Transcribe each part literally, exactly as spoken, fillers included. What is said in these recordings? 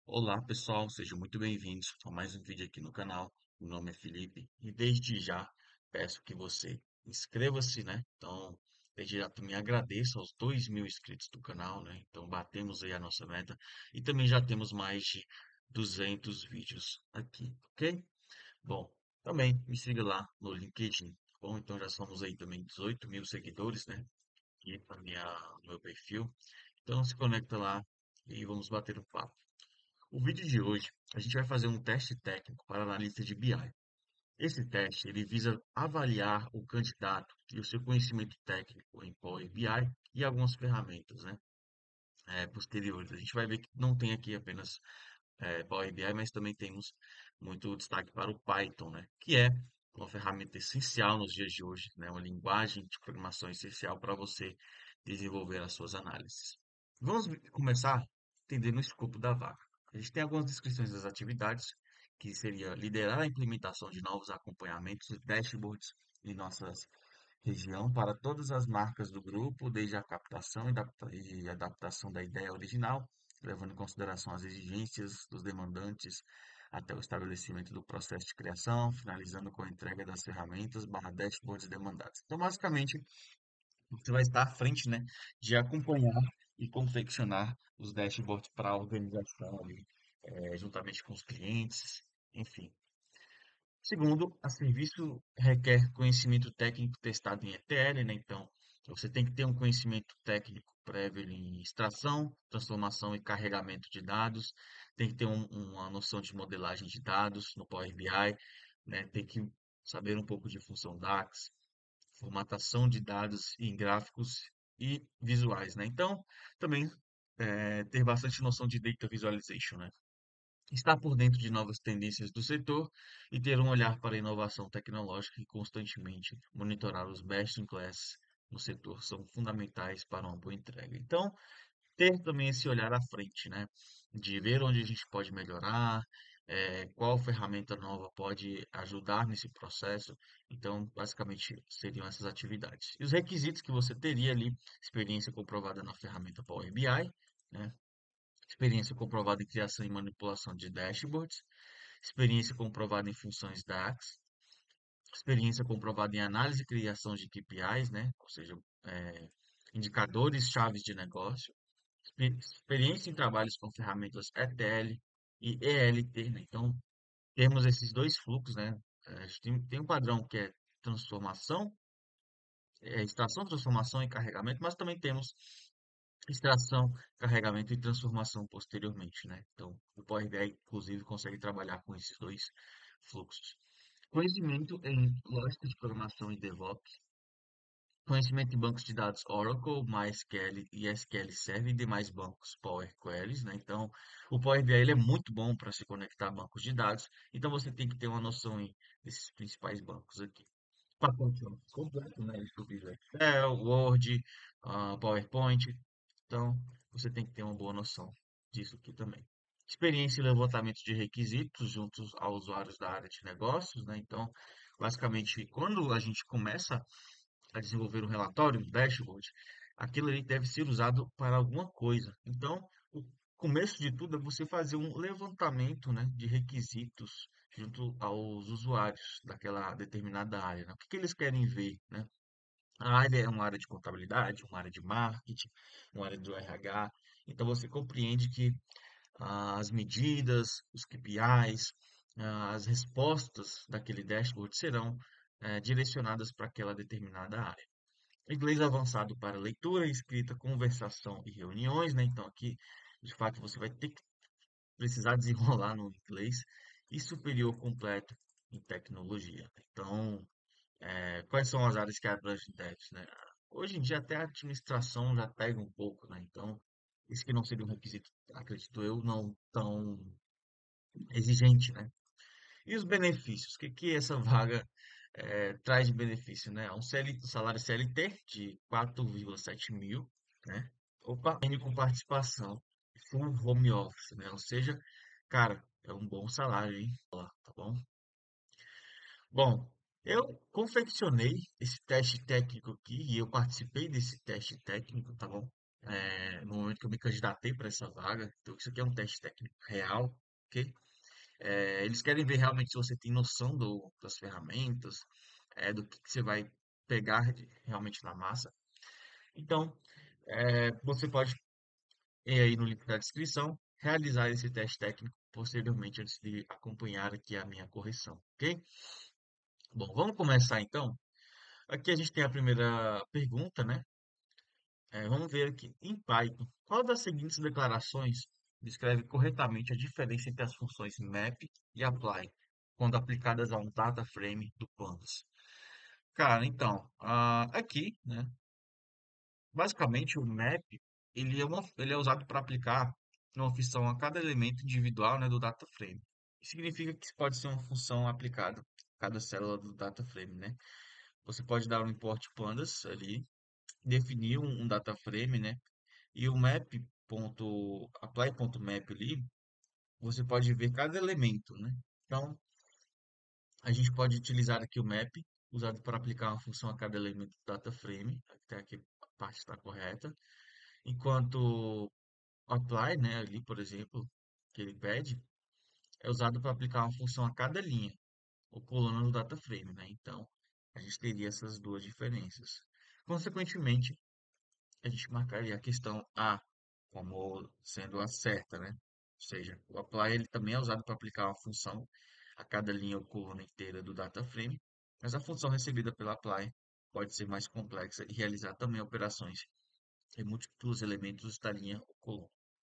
Olá pessoal, sejam muito bem-vindos a mais um vídeo aqui no canal. Meu nome é Felipe e desde já peço que você inscreva-se, né? Então, desde já também agradeço aos dois mil inscritos do canal, né? Então, batemos aí a nossa meta e também já temos mais de duzentos vídeos aqui, ok? Bom, também me siga lá no LinkedIn, tá bom? Então, já somos aí também dezoito mil seguidores, né? Aqui na minha, no meu perfil. Então, se conecta lá e vamos bater um papo. O vídeo de hoje, a gente vai fazer um teste técnico para analista de B I. Esse teste, ele visa avaliar o candidato e o seu conhecimento técnico em Power B I e algumas ferramentas, né, eh, posteriores. A gente vai ver que não tem aqui apenas eh, Power B I, mas também temos muito destaque para o Python, né, que é uma ferramenta essencial nos dias de hoje, né, uma linguagem de programação essencial para você desenvolver as suas análises. Vamos começar entendendo o escopo da vaga. A gente tem algumas descrições das atividades, que seria liderar a implementação de novos acompanhamentos e dashboards em nossa região para todas as marcas do grupo, desde a captação e adapta- e adaptação da ideia original, levando em consideração as exigências dos demandantes até o estabelecimento do processo de criação, finalizando com a entrega das ferramentas barra dashboards demandados. Então, basicamente, você vai estar à frente, né, de acompanhar e confeccionar os dashboards para a organização ali, eh, juntamente com os clientes, enfim. Segundo, a serviço requer conhecimento técnico testado em E T L, né? Então, você tem que ter um conhecimento técnico prévio em extração, transformação e carregamento de dados, tem que ter um- uma noção de modelagem de dados no Power B I, né? Tem que saber um pouco de função DAX, formatação de dados em gráficos e visuais, né? Então, também eh, ter bastante noção de data visualization, né? Estar por dentro de novas tendências do setor e ter um olhar para a inovação tecnológica e constantemente monitorar os best in class no setor são fundamentais para uma boa entrega. Então, ter também esse olhar à frente, né? De ver onde a gente pode melhorar, eh, qual ferramenta nova pode ajudar nesse processo. Então, basicamente, seriam essas atividades. E os requisitos que você teria ali, experiência comprovada na ferramenta Power B I, né? Experiência comprovada em criação e manipulação de dashboards, experiência comprovada em funções DAX, experiência comprovada em análise e criação de K P Is, né? Ou seja, eh, indicadores chaves de negócio, expe- experiência em trabalhos com ferramentas E T L e E L T, né? Então, temos esses dois fluxos, né? Eh, A gente tem, tem um padrão que é transformação, eh, extração, transformação e carregamento, mas também temos extração, carregamento e transformação posteriormente, né? Então, o Power B I, inclusive, consegue trabalhar com esses dois fluxos. Conhecimento em lógica de programação e DevOps, conhecimento em bancos de dados Oracle, MySQL e S Q L Server e demais bancos Power Queries, né? Então, o Power B I ele é muito bom para se conectar a bancos de dados, então você tem que ter uma noção aí desses principais bancos aqui. Pacote completo, né? Inclusive Excel, Word, ah, PowerPoint. Então, você tem que ter uma boa noção disso aqui também. Experiência em levantamento de requisitos juntos a usuários da área de negócios, né? Então, basicamente, quando a gente começa a desenvolver um relatório, um dashboard, aquilo ali deve ser usado para alguma coisa. Então, o começo de tudo é você fazer um levantamento, né, de requisitos junto aos usuários daquela determinada área, né? O que que eles querem ver, né? A área é uma área de contabilidade, uma área de marketing, uma área do R H. Então você compreende que ah, as medidas, os K P Is, ah, as respostas daquele dashboard serão eh, direcionadas para aquela determinada área. Inglês avançado para leitura, escrita, conversação e reuniões, né? Então aqui, de fato, você vai ter que precisar desenrolar no inglês e superior completo em tecnologia. Então, é, quais são as áreas que abrangem devs, né? Hoje em dia até a administração já pega um pouco, né? Então, isso que não seria um requisito, acredito eu, não tão exigente, né? E os benefícios? O que que essa vaga eh, traz de benefício, né? Um C L, um salário C L T de quatro vírgula sete mil, né? Opa, N com participação, full home office, né? Ou seja, cara, é um bom salário, hein? Lá, tá bom? Bom, eu confeccionei esse teste técnico aqui e eu participei desse teste técnico, tá bom? é, no momento que eu me candidatei para essa vaga. Então, isso aqui é um teste técnico real, ok? É, eles querem ver realmente se você tem noção do- das ferramentas, é, do que, que você vai pegar de- realmente na massa. Então, é, você pode ir aí no link da descrição, realizar esse teste técnico posteriormente antes de acompanhar aqui a minha correção, ok? Bom, vamos começar então. Aqui a gente tem a primeira pergunta, né? É, vamos ver aqui. Em Python, qual das seguintes declarações descreve corretamente a diferença entre as funções map e apply, quando aplicadas a um data frame do Pandas? Cara, então, ah, aqui, né? Basicamente, o map ele é, uma, ele é usado para aplicar uma função a cada elemento individual, né, do data frame. Significa que pode ser uma função aplicada a cada célula do data frame, né? Você pode dar um import pandas ali, definir um, um data frame, né? E o map.apply.map ali, você pode ver cada elemento, né? Então, a gente pode utilizar aqui o map, usado para aplicar uma função a cada elemento do data frame, até aqui a parte está correta. Enquanto o apply, né, ali, por exemplo, que ele pede, é usado para aplicar uma função a cada linha, ou coluna do data frame, né? Então, a gente teria essas duas diferenças. Consequentemente, a gente marcaria a questão A como sendo a certa, né? Ou seja, o apply ele também é usado para aplicar uma função a cada linha ou coluna inteira do data frame, mas a função recebida pela apply pode ser mais complexa e realizar também operações em múltiplos elementos da linha ou coluna.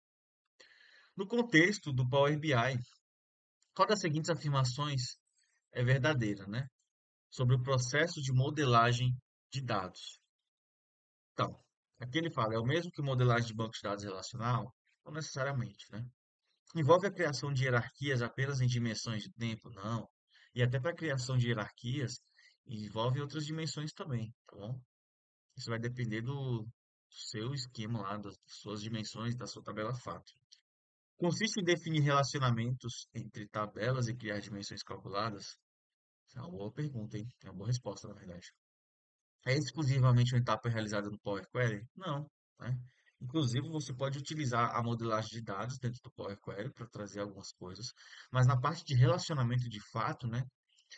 No contexto do Power B I, qual das seguintes afirmações é verdadeira, né? Sobre o processo de modelagem de dados. Então, aqui ele fala, é o mesmo que modelagem de banco de dados relacional? Não necessariamente, né? Envolve a criação de hierarquias apenas em dimensões de tempo? Não. E até para a criação de hierarquias, envolve outras dimensões também, tá bom? Isso vai depender do seu esquema lá, das suas dimensões, da sua tabela fato. Consiste em definir relacionamentos entre tabelas e criar dimensões calculadas? Essa é uma boa pergunta, hein? É uma boa resposta, na verdade. É exclusivamente uma etapa realizada no Power Query? Não, né? Inclusive, você pode utilizar a modelagem de dados dentro do Power Query para trazer algumas coisas, mas na parte de relacionamento de fato, né?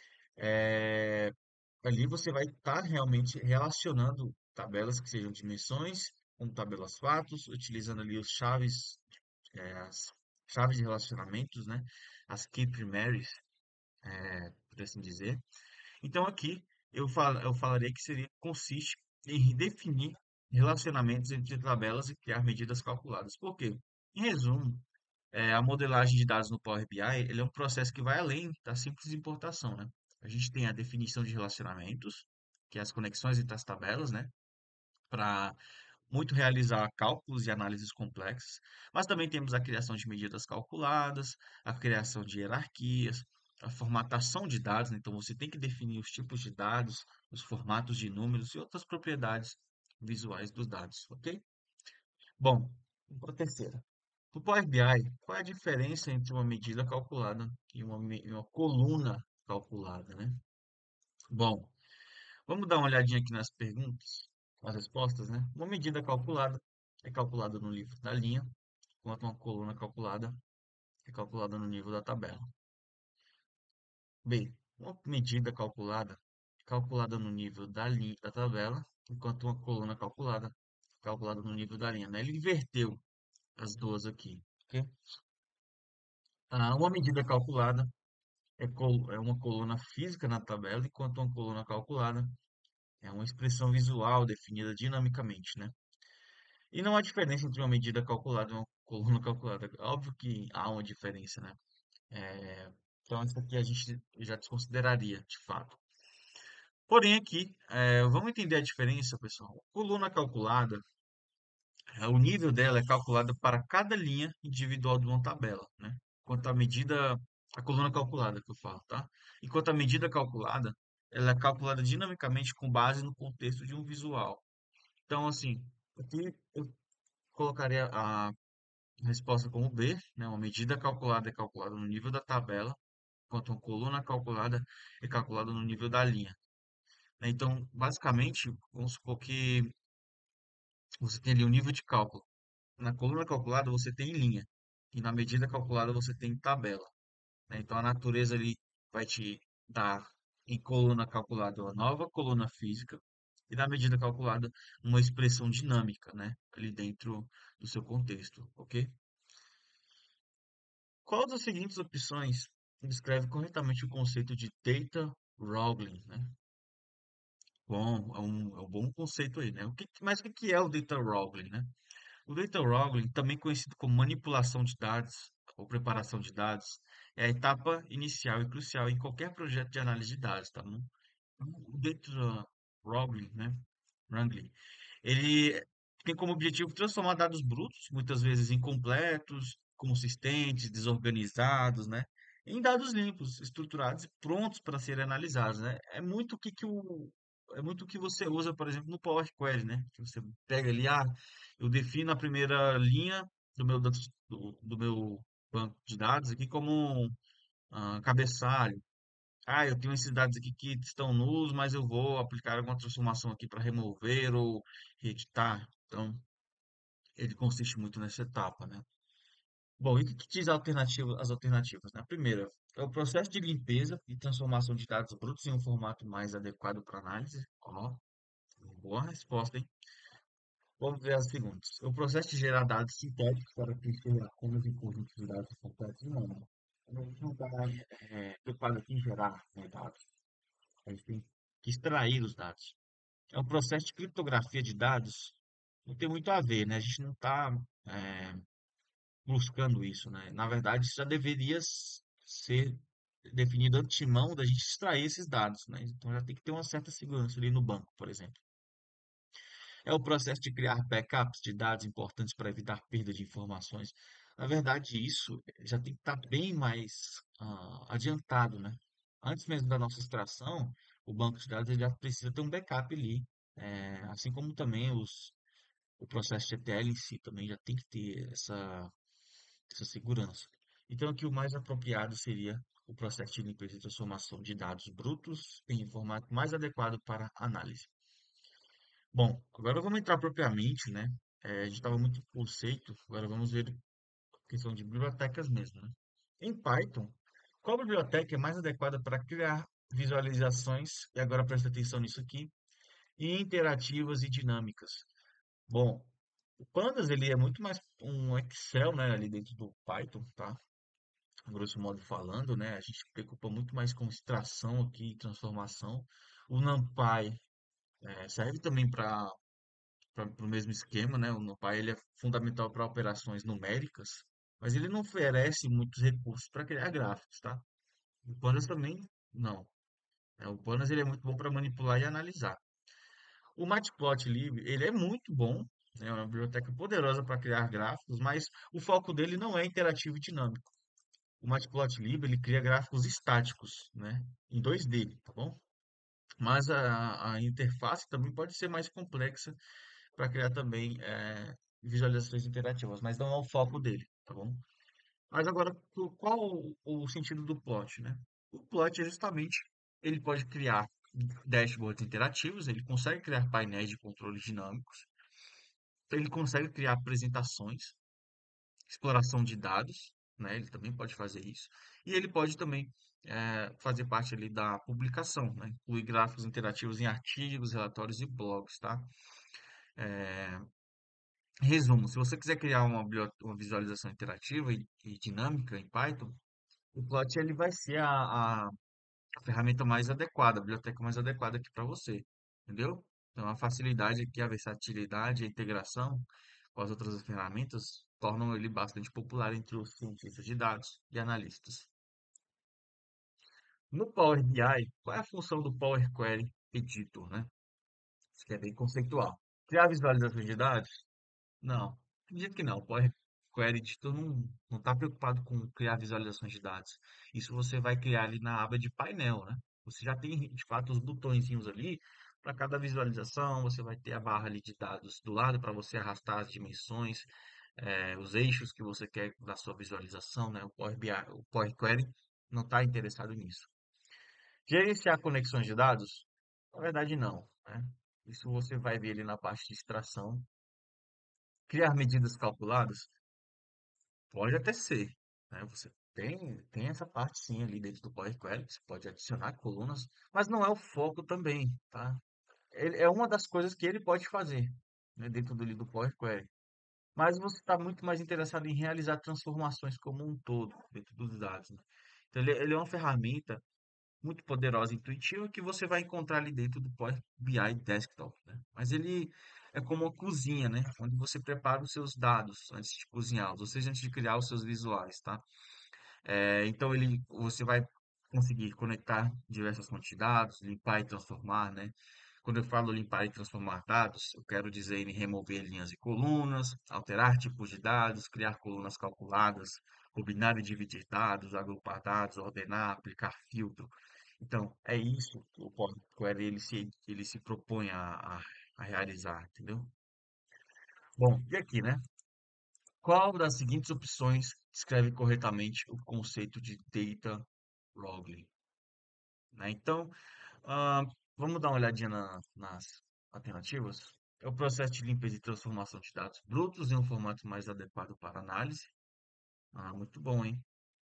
é, Ali você vai estar realmente relacionando tabelas que sejam dimensões com tabelas fatos, utilizando ali os chaves, é, as chaves de relacionamentos, né? As key primaries, é, por assim dizer. Então aqui eu, fal eu falaria que seria consiste em definir relacionamentos entre tabelas e criar medidas calculadas. Por quê? Em resumo, é, a modelagem de dados no Power B I, ele é um processo que vai além da simples importação, né? A gente tem a definição de relacionamentos, que é as conexões entre as tabelas, né? Para muito realizar cálculos e análises complexas, mas também temos a criação de medidas calculadas, a criação de hierarquias, a formatação de dados, né? Então você tem que definir os tipos de dados, os formatos de números e outras propriedades visuais dos dados, ok? Bom, vamos para a terceira. No Power B I, qual é a diferença entre uma medida calculada e uma, me- e uma coluna calculada, né? Bom, vamos dar uma olhadinha aqui nas perguntas, nas respostas, né? Uma medida calculada é calculada no nível da linha, enquanto uma coluna calculada é calculada no nível da tabela. B, uma medida calculada é calculada no nível da linha da tabela, enquanto uma coluna calculada é calculada no nível da linha, né? Ele inverteu as duas aqui, ok? Ah, uma medida calculada é, col- é uma coluna física na tabela, enquanto uma coluna calculada é uma expressão visual definida dinamicamente, né? E não há diferença entre uma medida calculada e uma coluna calculada. Óbvio que há uma diferença, né? É, então, isso aqui a gente já desconsideraria, de fato. Porém, aqui, é, vamos entender a diferença, pessoal. Coluna calculada, é, o nível dela é calculado para cada linha individual de uma tabela, né? Enquanto a medida, a coluna calculada que eu falo, tá? Enquanto a medida calculada, ela é calculada dinamicamente com base no contexto de um visual. Então, assim, aqui eu colocaria a resposta como B, né? Uma medida calculada é calculada no nível da tabela, enquanto uma coluna calculada é calculada no nível da linha, né? Então, basicamente, vamos supor que Você tem ali o nível de cálculo. Na coluna calculada você tem linha. E na medida calculada você tem tabela, né? Então a natureza ali vai te dar em coluna calculada uma nova coluna física e na medida calculada uma expressão dinâmica, né? Ali dentro do seu contexto, ok? Qual das seguintes opções descreve corretamente o conceito de data wrangling, né? Bom, é um, é um bom conceito aí, né? O que, mas o que que é o data wrangling, né? O data wrangling, também conhecido como manipulação de dados ou preparação de dados, é a etapa inicial e crucial em qualquer projeto de análise de dados, tá bom? O data wrangling, né? Wrangling, ele tem como objetivo transformar dados brutos, muitas vezes incompletos, consistentes, desorganizados, né? Em dados limpos, estruturados e prontos para serem analisados, né? É muito o que, que o é muito o que você usa, por exemplo, no Power Query, né? Que você pega ali, ah, eu defino a primeira linha do meu do, do meu banco de dados aqui como um ah, cabeçalho. Ah, eu tenho esses dados aqui que estão nus, mas eu vou aplicar alguma transformação aqui para remover ou reeditar. Então, ele consiste muito nessa etapa, né? Bom, e o que que diz a alternativa, as alternativas, né? A primeira é o processo de limpeza e transformação de dados brutos em um formato mais adequado para análise. Ó, boa resposta, hein? Vamos ver as segundas. O processo de gerar dados sintéticos para preencher lacunas em conjuntos de dados completos. Não, não. A gente não está preocupado aqui em gerar, né, dados. A gente tem que extrair os dados. É um processo de criptografia de dados, não tem muito a ver, né? A gente não está buscando isso, né? Na verdade, isso já deveria s- ser definido antemão da gente extrair esses dados, né? Então já tem que ter uma certa segurança ali no banco, por exemplo. É o processo de criar backups de dados importantes para evitar perda de informações. Na verdade, isso já tem que estar bem mais ah, adiantado, né? Antes mesmo da nossa extração, o banco de dados ele já precisa ter um backup ali, eh, assim como também os, o processo de E T L em si também já tem que ter essa, essa segurança. Então, aqui o mais apropriado seria o processo de limpeza e transformação de dados brutos em formato mais adequado para análise. Bom, agora vamos entrar propriamente, né? Eh, a gente estava muito em conceito, agora vamos ver a questão de bibliotecas mesmo, né? Em Python, qual biblioteca é mais adequada para criar visualizações, e agora presta atenção nisso aqui, interativas e dinâmicas? Bom, o Pandas ele é muito mais um Excel, né, ali dentro do Python, tá? Grosso modo falando, né? A gente se preocupa muito mais com extração aqui, transformação. O NumPy eh, serve também para para o mesmo esquema, né? O NumPy ele é fundamental para operações numéricas, mas ele não oferece muitos recursos para criar gráficos, tá? O Pandas também não. Né? O Pandas ele é muito bom para manipular e analisar. O Matplotlib ele é muito bom, né? É uma biblioteca poderosa para criar gráficos, mas o foco dele não é interativo e dinâmico. O Matplotlib ele cria gráficos estáticos, né? Em dois D, tá bom? Mas a, a interface também pode ser mais complexa para criar também é, visualizações interativas, mas não é o foco dele, tá bom? Mas agora, co- qual o, o sentido do plot, né? O plot é justamente, ele pode criar dashboards interativos, ele consegue criar painéis de controle dinâmicos, ele consegue criar apresentações, exploração de dados, né? Ele também pode fazer isso. E ele pode também é, fazer parte ali da publicação, né? Incluir gráficos interativos em artigos, relatórios e blogs, tá? Resumo, se você quiser criar uma, bio- uma visualização interativa e, e dinâmica em Python, o Plot ele vai ser a, a ferramenta mais adequada, a biblioteca mais adequada aqui para você, entendeu? Então a facilidade aqui, a versatilidade, a integração com as outras ferramentas tornam ele bastante popular entre os cientistas de dados e analistas. No Power B I, qual é a função do Power Query Editor, né? Isso que é bem conceitual. Criar visualizações de dados? Não, acredito que não. O Power Query Editor não não está preocupado com criar visualizações de dados. Isso você vai criar ali na aba de painel, né? Você já tem, de fato, os botõezinhos ali. Para cada visualização, você vai ter a barra ali de dados do lado para você arrastar as dimensões, eh, os eixos que você quer da sua visualização, né? O Power B I, o Power Query não está interessado nisso. Gerenciar conexões de dados? Na verdade, não, né? Isso você vai ver ali na parte de extração. Criar medidas calculadas pode até ser, né? Você tem, tem essa parte sim ali dentro do Power Query, você pode adicionar colunas, mas não é o foco também, tá? Ele- é uma das coisas que ele pode fazer, né, dentro do, do Power Query. Mas você está muito mais interessado em realizar transformações como um todo dentro dos dados, né? Então, ele, ele é uma ferramenta muito poderosa e intuitiva que você vai encontrar ali dentro do Power B I Desktop, né? Mas ele é como uma cozinha, né? Onde você prepara os seus dados antes de cozinhá-los, ou seja, antes de criar os seus visuais, tá? É, então ele, você vai conseguir conectar diversas fontes de dados, limpar e transformar, né? Quando eu falo limpar e transformar dados, eu quero dizer em remover linhas e colunas, alterar tipos de dados, criar colunas calculadas, combinar e dividir dados, agrupar dados, ordenar, aplicar filtro. Então, é isso que o Power Query ele se, ele se propõe a, a, a realizar, entendeu? Bom, e aqui, né? Qual das seguintes opções descreve corretamente o conceito de data wrangling, né? Então, ah, vamos dar uma olhadinha na- nas alternativas. É o processo de limpeza e transformação de dados brutos em um formato mais adequado para análise. Ah, muito bom, hein?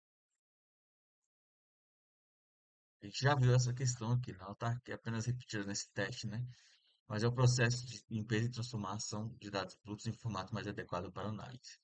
A gente já viu essa questão aqui, não está aqui apenas repetida nesse teste, né? Mas é o processo de limpeza e transformação de dados brutos em formato mais adequado para análise.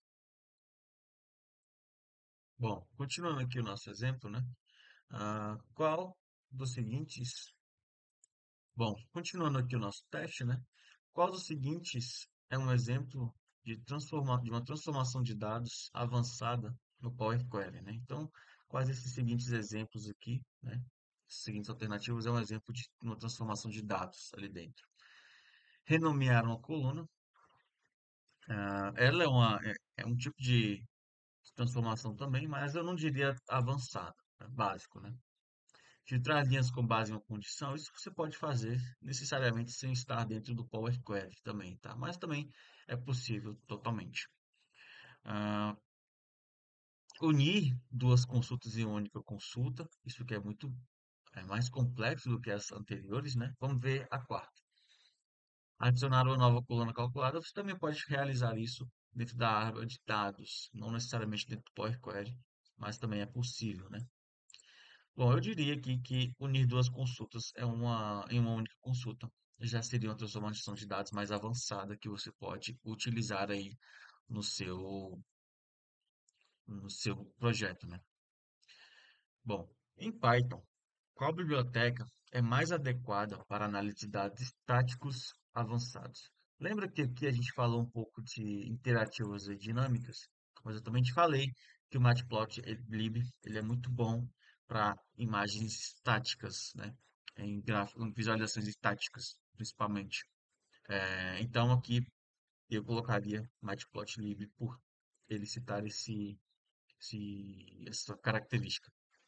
Bom, continuando aqui o nosso exemplo, né? Ah, qual dos seguintes Bom, continuando aqui o nosso teste, né? Qual dos seguintes é um exemplo de, transforma, de uma transformação de dados avançada no Power Query, né? Então, quais esses seguintes exemplos aqui, né? Esses seguintes alternativas é um exemplo de uma transformação de dados ali dentro. Renomear uma coluna, ah, ela é, uma, é, é um tipo de transformação também, mas eu não diria avançada, é básico, né? Filtrar linhas com base em uma condição, isso você pode fazer necessariamente sem estar dentro do Power Query também, tá? Mas também é possível totalmente. Ah, unir duas consultas em uma única consulta, isso que é muito é mais complexo do que as anteriores, né? Vamos ver a quarta. Adicionar uma nova coluna calculada, você também pode realizar isso dentro da árvore de dados, não necessariamente dentro do Power Query, mas também é possível, né? Bom, eu diria aqui que unir duas consultas é uma, em uma única consulta já seria uma transformação de dados mais avançada que você pode utilizar aí no seu, no seu projeto, né? Bom, em Python, qual biblioteca é mais adequada para análise de dados estáticos avançados? Lembra que aqui a gente falou um pouco de interativas e dinâmicas? Mas eu também te falei que o Matplotlib ele é muito bom para imagens estáticas, né? Em gráfico, em visualizações estáticas, principalmente. É, então aqui eu colocaria Matplotlib por ele citar esse, esse, essa característica.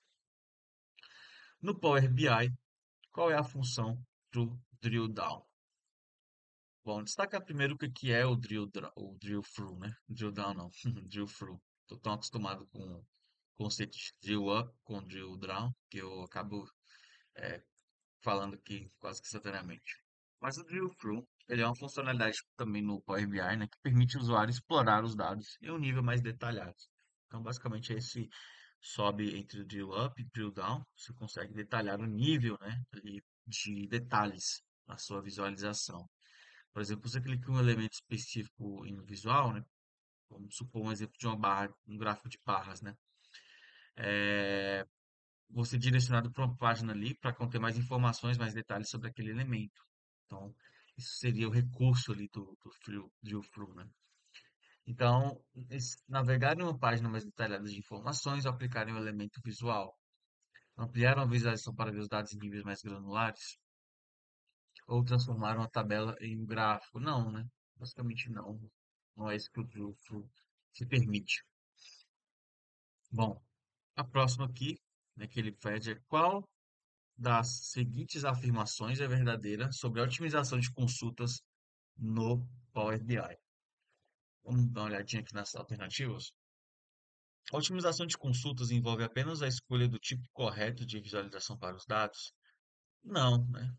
No Power B I, qual é a função do drill down? Bom, destacar primeiro o que que é o drill, dra- o drill through, né? Drill down não, drill through. Tô tão acostumado com o conceito de drill up com drill down que eu acabo é, falando aqui quase que instantaneamente. Mas o drill through, ele é uma funcionalidade também no Power B I, né, que permite o usuário explorar os dados em um nível mais detalhado. Então, basicamente, esse sobe entre o drill up e drill down, você consegue detalhar o nível, né, ali de detalhes na sua visualização. Por exemplo, você clica em um elemento específico em visual, né? Vamos supor um exemplo de uma barra, um gráfico de barras, né? É, você é direcionado para uma página ali para conter mais informações, mais detalhes sobre aquele elemento. Então, isso seria o recurso ali do, do drill, drill through, né? Então, esse- navegar em uma página mais detalhada de informações ao aplicar em um elemento visual, ampliar uma visualização para ver os dados em níveis mais granulares, ou transformar uma tabela em um gráfico. Não, né? Basicamente não. Não é isso que o drill through se permite. Bom, a próxima aqui, né, que ele pede é qual das seguintes afirmações é verdadeira sobre a otimização de consultas no Power B I. Vamos dar uma olhadinha aqui nas alternativas. A otimização de consultas envolve apenas a escolha do tipo correto de visualização para os dados? Não, né?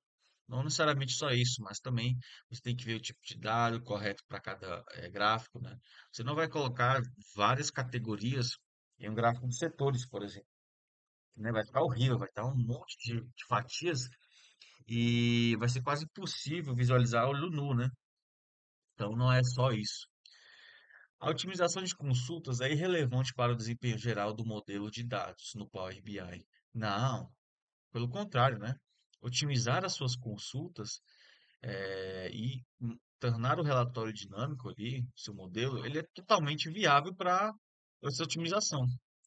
Não necessariamente só isso, mas também você tem que ver o tipo de dado correto para cada eh, gráfico, né? Você não vai colocar várias categorias em um gráfico de setores, por exemplo, né? Vai ficar horrível, vai estar um monte de, de fatias e vai ser quase impossível visualizar olho nu, né? Então não é só isso. A otimização de consultas é irrelevante para o desempenho geral do modelo de dados no Power B I. Não, pelo contrário, né? Otimizar as suas consultas eh, e hum, tornar o relatório dinâmico ali, seu modelo, ele é totalmente viável para essa otimização.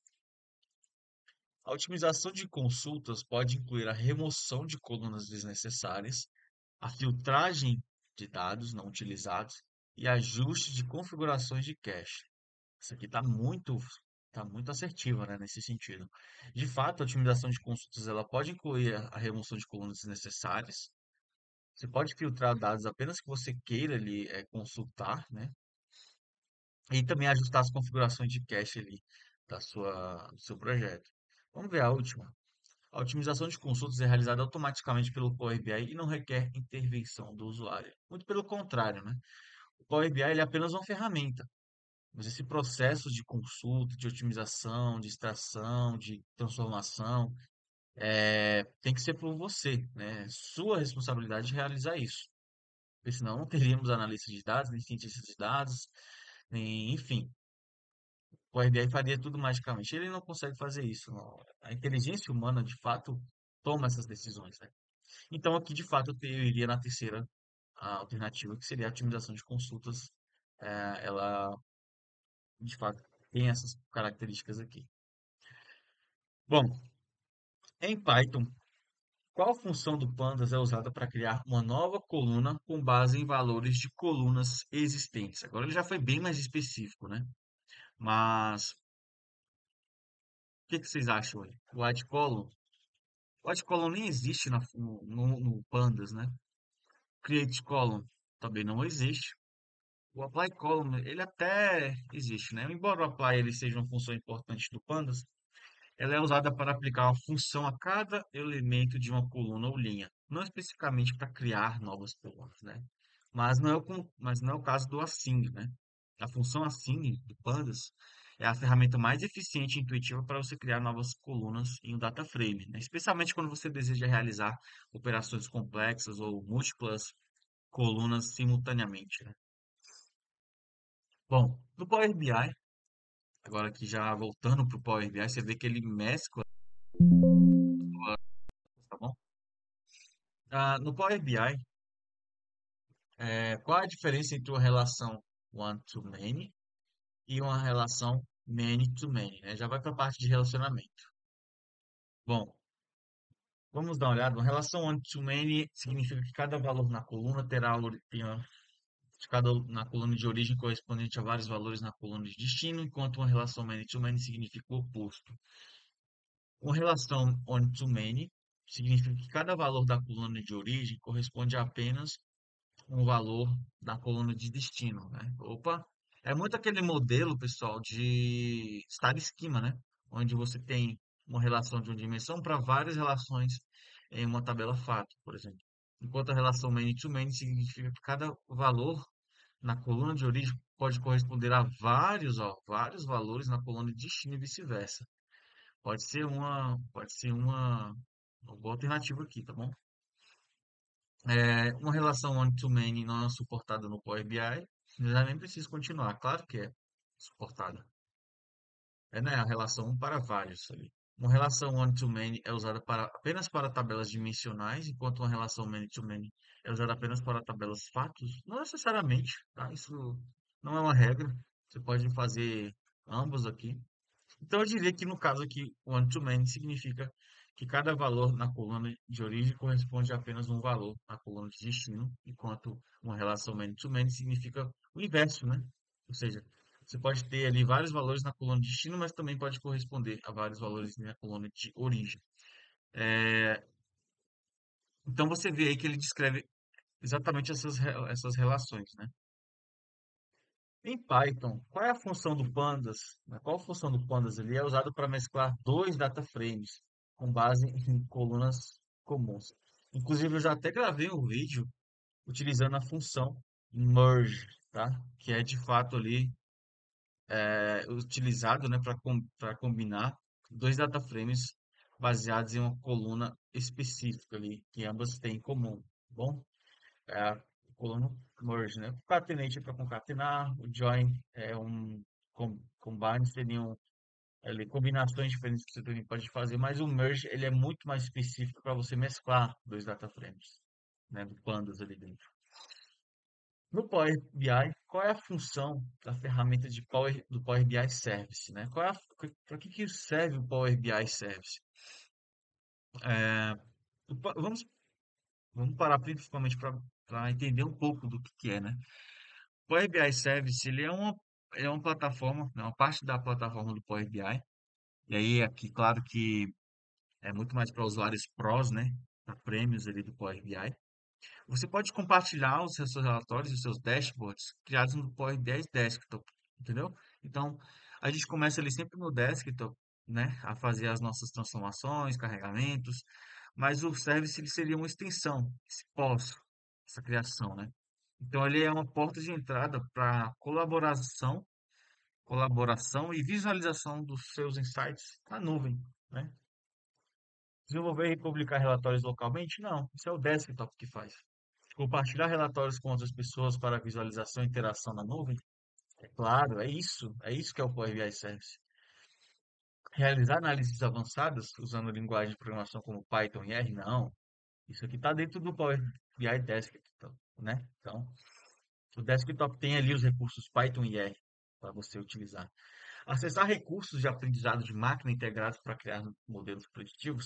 A otimização de consultas pode incluir a remoção de colunas desnecessárias, a filtragem de dados não utilizados e ajuste de configurações de cache. Isso aqui está muito, tá muito assertiva, né, nesse sentido. De fato, a otimização de consultas ela pode incluir a a remoção de colunas desnecessárias. Você pode filtrar dados apenas que você queira ali é, consultar, né? E também ajustar as configurações de cache ali da sua, do seu projeto. Vamos ver a última. A otimização de consultas é realizada automaticamente pelo Power B I e não requer intervenção do usuário. Muito pelo contrário, né? O Power B I ele é apenas uma ferramenta, mas esse processo de consulta, de otimização, de extração, de transformação, é, tem que ser por você, né? Sua responsabilidade de realizar isso. Porque senão não teríamos analistas de dados, nem cientistas de dados, nem, enfim, o Power B I faria tudo magicamente. Ele não consegue fazer isso, não. A inteligência humana, de fato, toma essas decisões, né? Então, aqui, de fato, eu iria na terceira a alternativa, que seria a otimização de consultas. É, ela, de fato, tem essas características aqui. Bom, em Python, qual função do Pandas é usada para criar uma nova coluna com base em valores de colunas existentes? Agora ele já foi bem mais específico, né? Mas o que que vocês acham aí? O white column? O white column nem existe na- no, no- no Pandas, né? Create column também não existe. O apply column, ele até existe, né? Embora o apply ele seja uma função importante do Pandas, ela é usada para aplicar uma função a cada elemento de uma coluna ou linha, não especificamente para criar novas colunas, né? Mas não é o, con- mas não é o caso do async, né? A função async do Pandas é a ferramenta mais eficiente e intuitiva para você criar novas colunas em um data frame, né? Especialmente quando você deseja realizar operações complexas ou múltiplas colunas simultaneamente, né? Bom, no Power B I, agora aqui já voltando para o Power B I, você vê que ele mescla, tá bom? Ah, no Power B I, é, qual a diferença entre uma relação one-to-many e uma relação many-to-many, né? Já vai para a parte de relacionamento. Bom, vamos dar uma olhada. Uma relação one-to-many significa que cada valor na coluna terá a ori- tem a- de cada na coluna de origem correspondente a vários valores na coluna de destino, enquanto uma relação many-to-many significa o oposto. Uma relação one-to-many significa que cada valor da coluna de origem corresponde a apenas um valor da coluna de destino, né? Opa, é muito aquele modelo, pessoal, de star schema, né? Onde você tem uma relação de uma dimensão para várias relações em uma tabela fato, por exemplo. Enquanto a relação many-to-many significa que cada valor na coluna de origem pode corresponder a vários, ó, vários valores na coluna de destino e vice-versa. Pode ser uma, pode ser uma, uma boa alternativa aqui, tá bom? É, uma relação one-to-many não é suportada no Power B I, já nem preciso continuar. Claro que é suportada. É, né, a relação um para vários ali. Uma relação one-to-many é usada para, apenas para tabelas dimensionais, enquanto uma relação many-to-many é usada apenas para tabelas fatos. Não necessariamente, tá? Isso não é uma regra. Você pode fazer ambos aqui. Então, eu diria que no caso aqui, one-to-many significa que cada valor na coluna de origem corresponde a apenas um valor na coluna de destino, enquanto uma relação many-to-many significa o inverso, né? Ou seja, você pode ter ali vários valores na coluna de destino, mas também pode corresponder a vários valores na coluna de origem. É, então, você vê aí que ele descreve exatamente essas, re- essas relações, né? Em Python, qual é a função do pandas, né? Qual a função do pandas ali é usado para mesclar dois data frames com base em colunas comuns? Inclusive, eu já até gravei um vídeo utilizando a função merge, tá? Que é de fato ali é, utilizado, né, para para combinar dois data frames baseados em uma coluna específica ali, que ambas têm em comum, tá bom? É a coluna merge, né? Concatenate é para concatenar, o join é um com, combine, seriam ali, combinações diferentes que você também pode fazer, mas o merge ele é muito mais específico para você mesclar dois data frames, né, do pandas ali dentro. No Power B I, qual é a função da ferramenta de Power, do Power B I Service, né? Qual é para que que serve o Power B I Service? É, o po- vamos, vamos parar principalmente para entender um pouco do que, que é, né? O Power B I Service, ele é uma, ele é uma plataforma, né, uma parte da plataforma do Power B I. E aí, aqui, claro que é muito mais para usuários prós, né? Para prêmios ali do Power B I. Você pode compartilhar os seus relatórios, os seus dashboards criados no Power B I Desktop, entendeu? Então, a gente começa ali sempre no desktop, né, a fazer as nossas transformações, carregamentos, mas o service ele seria uma extensão, esse pós, essa criação, né? Então, ele é uma porta de entrada para colaboração, colaboração e visualização dos seus insights na nuvem, né? Desenvolver e publicar relatórios localmente? Não, isso é o desktop que faz. Compartilhar relatórios com outras pessoas para visualização e interação na nuvem? É claro, é isso. É isso que é o Power B I Service. Realizar análises avançadas usando linguagem de programação como Python e R? Não. Isso aqui está dentro do Power B I Desktop, né? Então, o desktop tem ali os recursos Python e R para você utilizar. Acessar recursos de aprendizado de máquina integrados para criar modelos preditivos?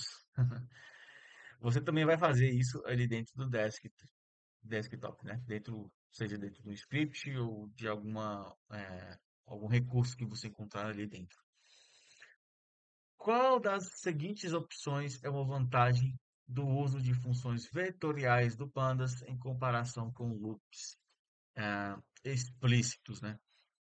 Você também vai fazer isso ali dentro do desktop. Desktop, né? Dentro, seja dentro do script ou de alguma, é, algum recurso que você encontrar ali dentro. Qual das seguintes opções é uma vantagem do uso de funções vetoriais do Pandas em comparação com loops é, explícitos, né?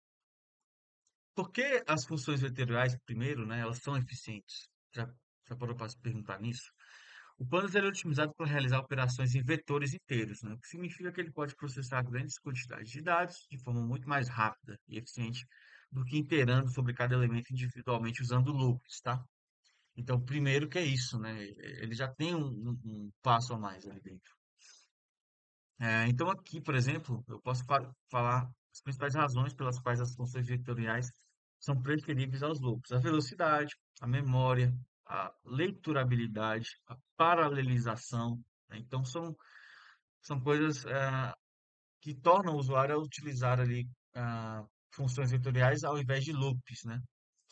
Por que as funções vetoriais, primeiro, né, elas são eficientes? Já, já parou para se perguntar nisso? O Pandas ele é otimizado para realizar operações em vetores inteiros, né? O que significa que ele pode processar grandes quantidades de dados de forma muito mais rápida e eficiente do que iterando sobre cada elemento individualmente usando loops, tá? Então, primeiro que é isso, né? Ele já tem um, um- um passo a mais ali dentro. É, então, aqui, por exemplo, eu posso fa- falar as principais razões pelas quais as funções vetoriais são preferíveis aos loops: a velocidade, a memória, a leiturabilidade, a paralelização, né? Então, são são coisas eh, que tornam o usuário a utilizar ali ah, funções vetoriais ao invés de loops, né?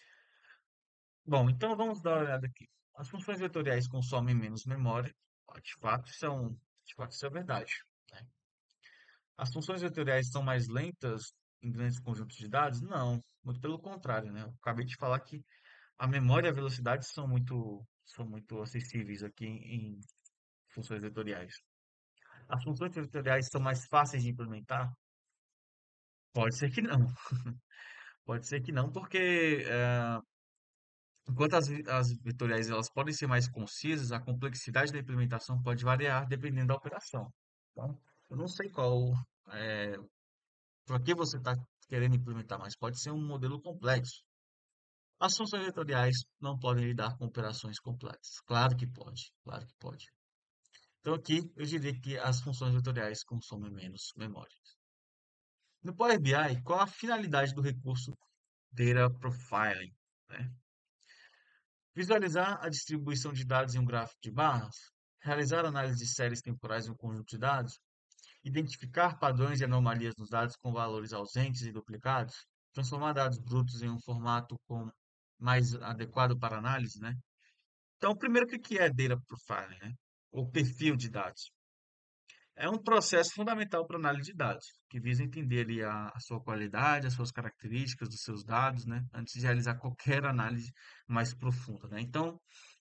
Bom, então vamos dar uma olhada aqui. As funções vetoriais consomem menos memória. Ó, De fato, isso é um, de fato, isso é verdade, né? As funções vetoriais são mais lentas em grandes conjuntos de dados? Não, muito pelo contrário, né? Eu acabei de falar que a memória e a velocidade são muito, são muito acessíveis aqui em, em funções vetoriais. As funções vetoriais são mais fáceis de implementar? Pode ser que não. Pode ser que não, porque eh, enquanto as, vi- as vetoriais elas podem ser mais concisas, a complexidade da implementação pode variar dependendo da operação. Então, eu não sei qual, é, para que você está querendo implementar, mas pode ser um modelo complexo. As funções vetoriais não podem lidar com operações complexas. Claro que pode, claro que pode. Então aqui eu diria que as funções vetoriais consomem menos memória. No Power B I, qual a finalidade do recurso Data Profiling, né? Visualizar a distribuição de dados em um gráfico de barras, realizar análise de séries temporais em um conjunto de dados, identificar padrões e anomalias nos dados com valores ausentes e duplicados, transformar dados brutos em um formato com mais adequado para análise, né? Então, primeiro, o que que é Data Profiling, né? O perfil de dados. É um processo fundamental para análise de dados, que visa entender ali a, a sua qualidade, as suas características dos seus dados, né? Antes de realizar qualquer análise mais profunda, né? Então,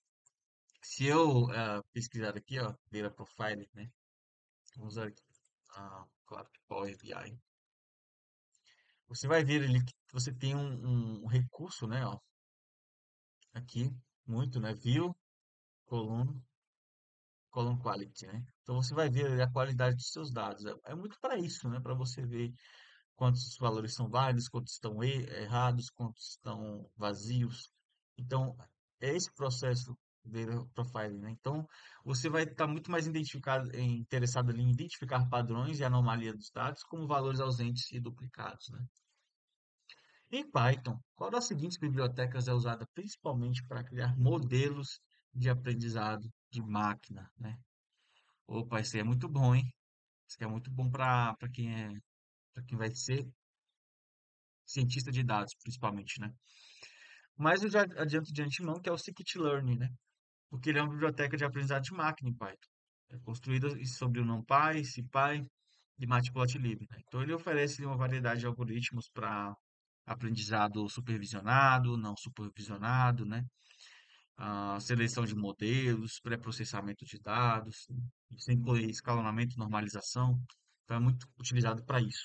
se eu ah, pesquisar aqui, ó, Data Profiling, né? Vamos usar aqui, ah, claro que Power B I. Você vai ver ali que você tem um, um recurso, né? Ó, aqui, muito, né? View, coluna. column quality, né? Então você vai ver ali a qualidade dos seus dados. É, é muito para isso, né? Para você ver quantos valores são válidos, quantos estão e- errados, quantos estão vazios. Então, é esse processo de profiling, né? Então, você vai estar muito mais identificado, em- interessado ali em identificar padrões e anomalia dos dados como valores ausentes e duplicados, né? Em Python, qual das seguintes bibliotecas é usada principalmente para criar modelos de aprendizado de máquina, né? Opa, isso aí é muito bom, hein? Isso aqui é muito bom para para quem é, para quem vai ser cientista de dados, principalmente, né? Mas eu já adianto de antemão que é o scikit-learn, né? Porque ele é uma biblioteca de aprendizado de máquina em Python. É construída sobre o NumPy, SciPy e Matplotlib, né? Então ele oferece uma variedade de algoritmos para aprendizado supervisionado, não supervisionado, né? A seleção de modelos, pré-processamento de dados, isso inclui escalonamento e normalização. Então é muito utilizado para isso.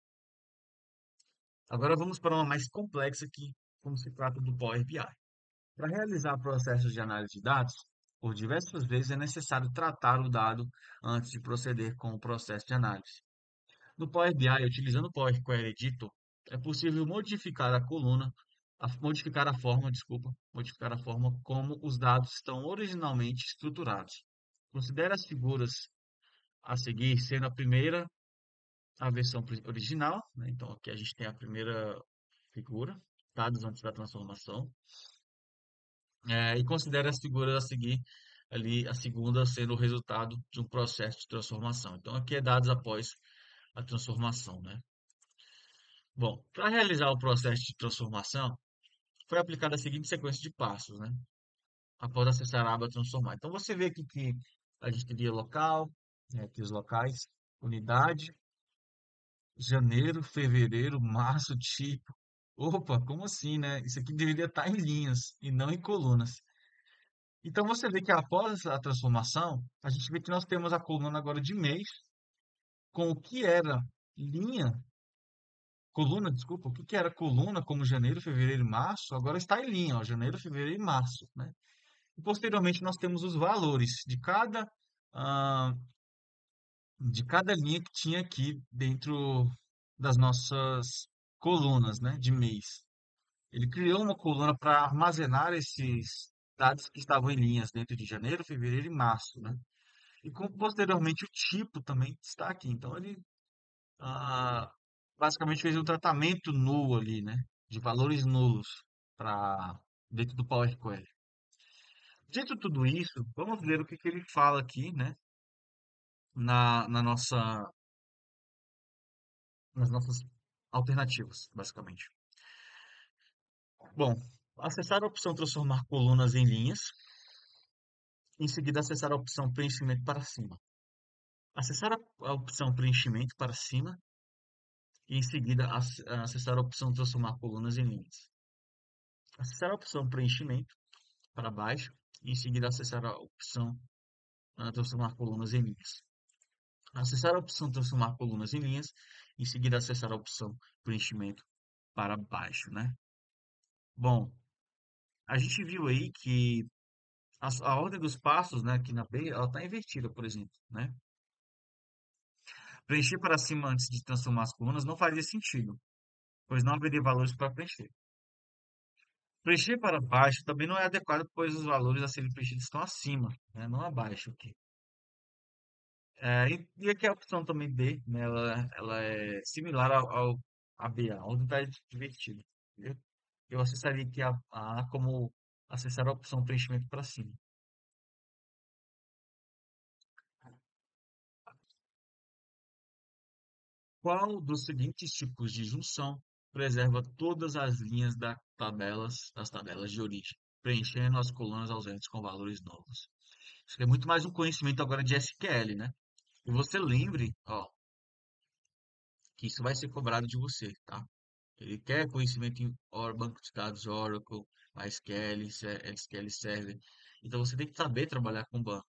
Agora vamos para uma mais complexa que, como se trata do Power B I. Para realizar processos de análise de dados, por diversas vezes é necessário tratar o dado antes de proceder com o processo de análise. No Power B I, utilizando o Power Query Editor, é possível modificar a coluna, a- modificar a forma, desculpa, modificar a forma como os dados estão originalmente estruturados. Considere as figuras a seguir sendo a primeira, a versão pri- original, né? Então aqui a gente tem a primeira figura, dados antes da transformação. É, e considere as figuras a seguir, ali, a segunda sendo o resultado de um processo de transformação. Então, aqui é dados após a transformação, né? Bom, para realizar o processo de transformação, foi aplicada a seguinte sequência de passos, né? Após acessar a aba transformar. Então, você vê aqui que a gente teria local, né, aqui os locais, unidade, janeiro, fevereiro, março, tipo. Opa, como assim, né? Isso aqui deveria estar em linhas e não em colunas. Então você vê que após a transformação, a gente vê que nós temos a coluna agora de mês, com o que era linha, coluna, desculpa, o que que era coluna como janeiro, fevereiro e março, agora está em linha, ó, janeiro, fevereiro e março, né? E posteriormente nós temos os valores de cada, ah, de cada linha que tinha aqui dentro das nossas colunas, né, de mês. Ele criou uma coluna para armazenar esses dados que estavam em linhas dentro de janeiro, fevereiro e março, né? E com, posteriormente o tipo também está aqui. Então ele ah, basicamente fez um tratamento nulo ali, né? De valores nulos para dentro do Power Query. Dito tudo isso, vamos ver o que, que ele fala aqui, né? Na, na nossa, nas nossas alternativas, basicamente. Bom, acessar a opção transformar colunas em linhas. Em seguida, acessar a opção preenchimento para cima. Acessar a, a opção preenchimento para cima. E em seguida, ac- acessar a opção transformar colunas em linhas. Acessar a opção preenchimento para baixo e em seguida acessar a opção ah, transformar colunas em linhas. Acessar a opção transformar colunas em linhas, em seguida acessar a opção preenchimento para baixo, né? Bom, a gente viu aí que a, a ordem dos passos, né, aqui na B, ela está invertida, por exemplo, né? Preencher para cima antes de transformar as colunas não faria sentido, pois não haveria valores para preencher. Preencher para baixo também não é adequado, pois os valores a serem preenchidos estão acima, né, não abaixo aqui. É, e, e aqui a opção também D, né, ela, ela é similar ao, ao a B, a ordem está divertida. Eu, eu acessaria aqui a, a A como acessar a opção preenchimento para cima. Qual dos seguintes tipos de junção preserva todas as linhas da tabelas, das tabelas de origem, preenchendo as colunas ausentes com valores novos? Isso é muito mais um conhecimento agora de S Q L, né? E você lembre, ó, que isso vai ser cobrado de você, tá? Ele quer conhecimento em Or- banco de dados Oracle, MySQL, Se- S Q L Server. Então você tem que saber trabalhar com banco.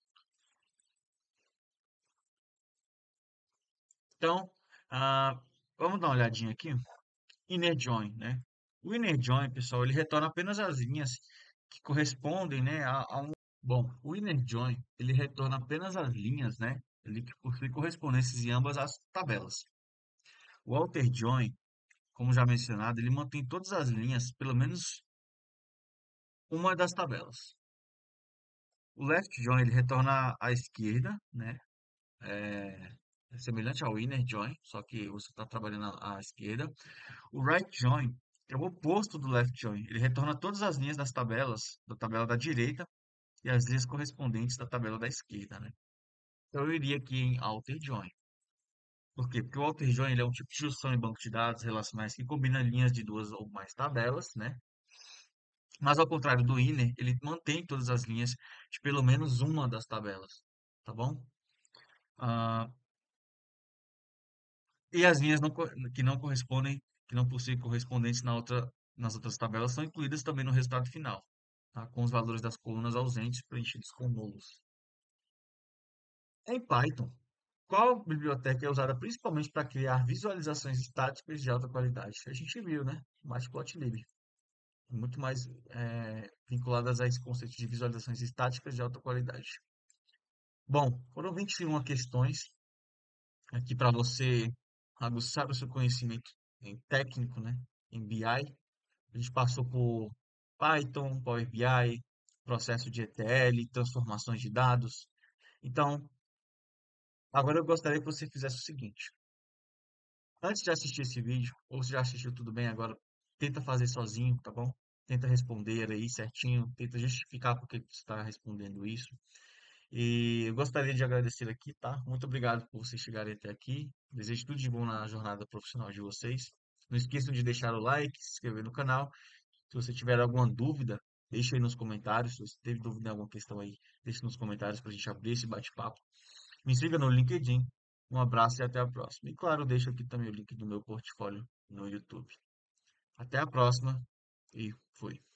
Então, ah, vamos dar uma olhadinha aqui. Inner join, né? O inner join, pessoal, ele retorna apenas as linhas que correspondem, né, a, a um Bom, o inner join, ele retorna apenas as linhas, né? Ele que possui correspondências em ambas as tabelas. O outer join, como já mencionado, ele mantém todas as linhas, pelo menos uma das tabelas. O left join, ele retorna à esquerda, né? É, é semelhante ao inner join, só que você está trabalhando à, à esquerda. O right join é o oposto do left join. Ele retorna todas as linhas das tabelas, da tabela da direita e as linhas correspondentes da tabela da esquerda, né? Então eu iria aqui em outer join. Por quê? Porque o outer join ele é um tipo de junção em banco de dados relacionais que combina linhas de duas ou mais tabelas, né? Mas ao contrário do inner, ele mantém todas as linhas de pelo menos uma das tabelas, tá bom? Ah, e as linhas não co- que não correspondem, que não possuem correspondentes na outra, nas outras tabelas são incluídas também no resultado final, tá? Com os valores das colunas ausentes preenchidos com nulos. Em Python, qual biblioteca é usada principalmente para criar visualizações estáticas de alta qualidade? A gente viu, né? Matplotlib. Muito mais é, vinculadas a esse conceito de visualizações estáticas de alta qualidade. Bom, foram vinte e uma questões aqui para você aguçar o seu conhecimento em técnico, né? Em B I. A gente passou por Python, Power B I, processo de E T L, transformações de dados. Então, agora eu gostaria que você fizesse o seguinte. Antes de assistir esse vídeo, ou se já assistiu tudo bem, agora tenta fazer sozinho, tá bom? Tenta responder aí certinho, tenta justificar por que você está respondendo isso. E eu gostaria de agradecer aqui, tá? Muito obrigado por vocês chegarem até aqui. Desejo tudo de bom na jornada profissional de vocês. Não esqueçam de deixar o like, se inscrever no canal. Se você tiver alguma dúvida, deixe aí nos comentários. Se você teve dúvida em alguma questão aí, deixe nos comentários para a gente abrir esse bate-papo. Me siga no LinkedIn. Um abraço e até a próxima. E claro, deixo aqui também o link do meu portfólio no YouTube. Até a próxima e fui.